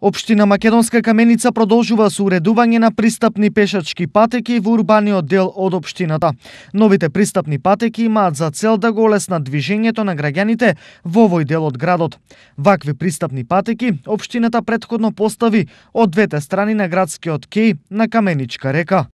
Општина Македонска Каменица продолжува со уредување на пристапни пешачки патеки во урбаниот дел од општината. Новите пристапни патеки имаат за цел да го олеснат движењето на граѓаните во овој дел од градот. Вакви пристапни патеки општината претходно постави од двете страни на градскиот кеј на Каменичка река.